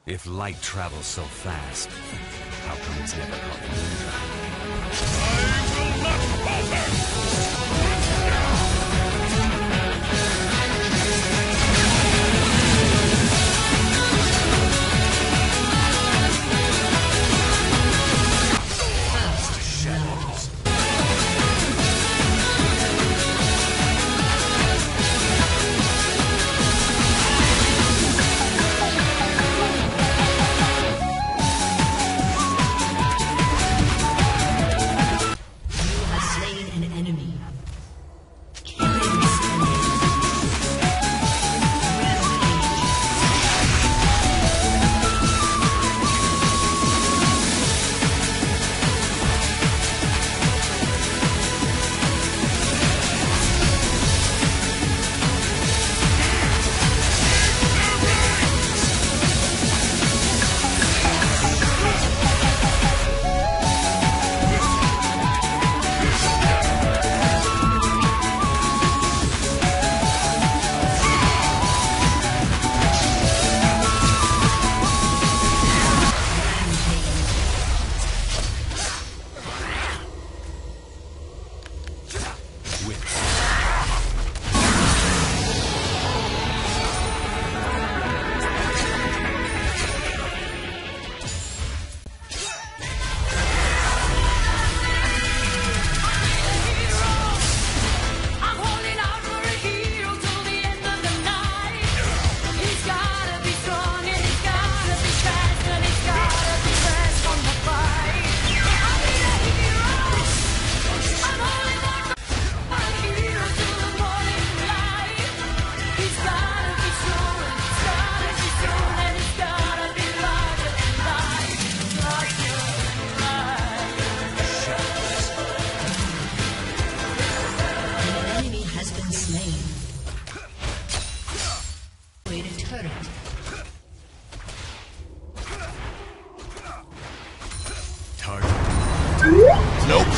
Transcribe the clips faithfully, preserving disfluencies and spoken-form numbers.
If light travels so fast, how come it's never caught the moon? I will not falter! Nope.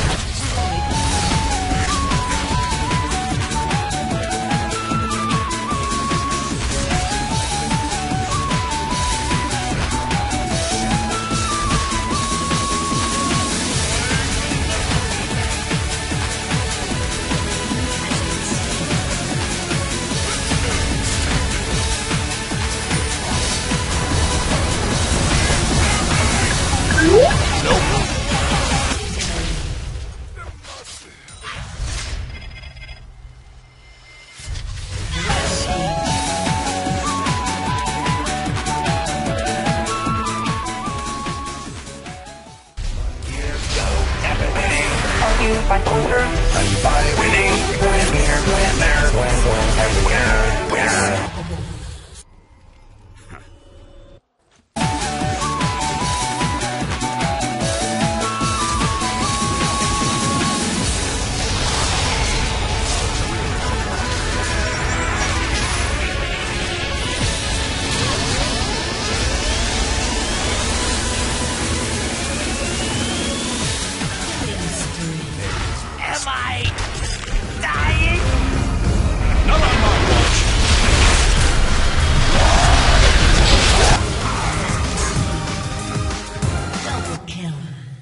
By order, and by winning, win here, win there, win, win, everywhere, where. Am I dying? Not on my watch. Double kill.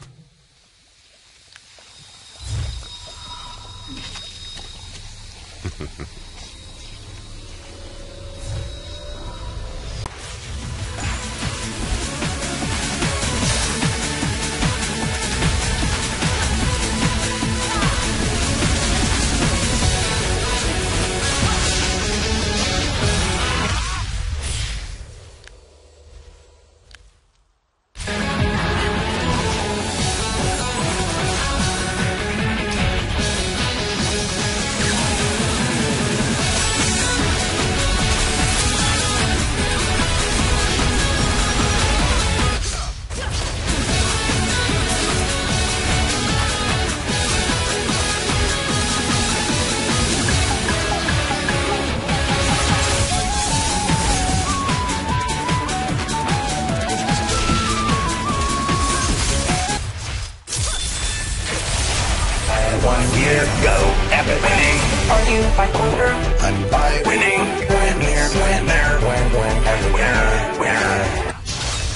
One year go, epic winning. Are you by order? And by winning, win here, win there, win, win, everywhere, where.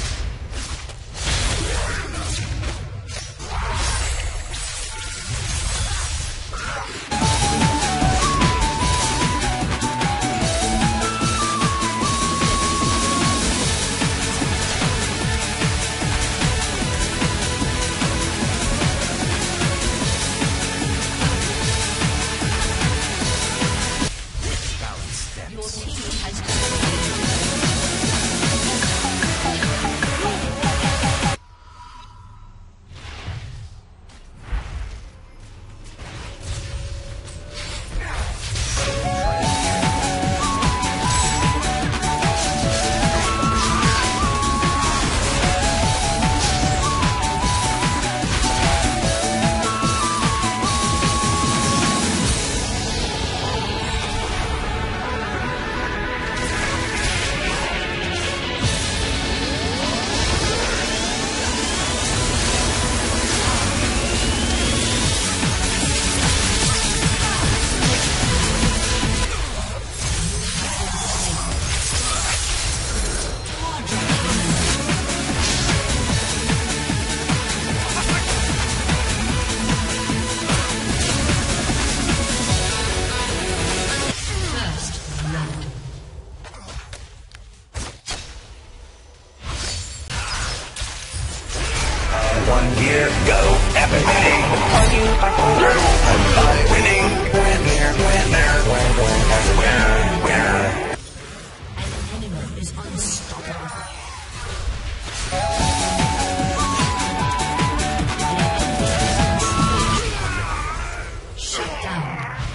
One gear, go, epic. Winning. Are you bipolar? I'm by winning. Win here, win there, win, win, everywhere, where? An enemy is unstoppable. Shut down.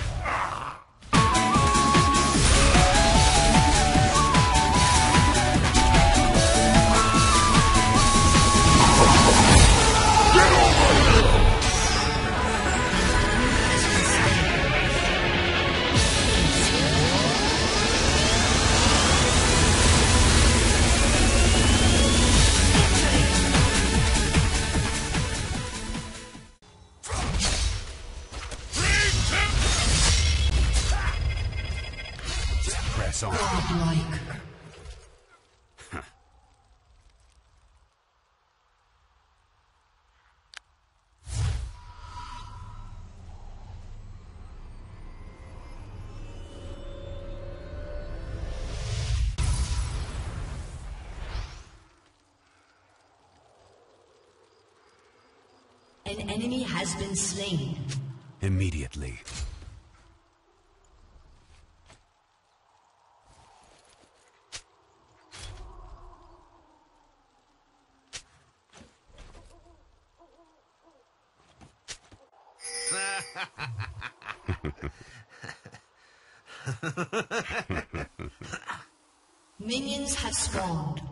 Press on. Godlike. An enemy has been slain. Immediately. Minions have spawned.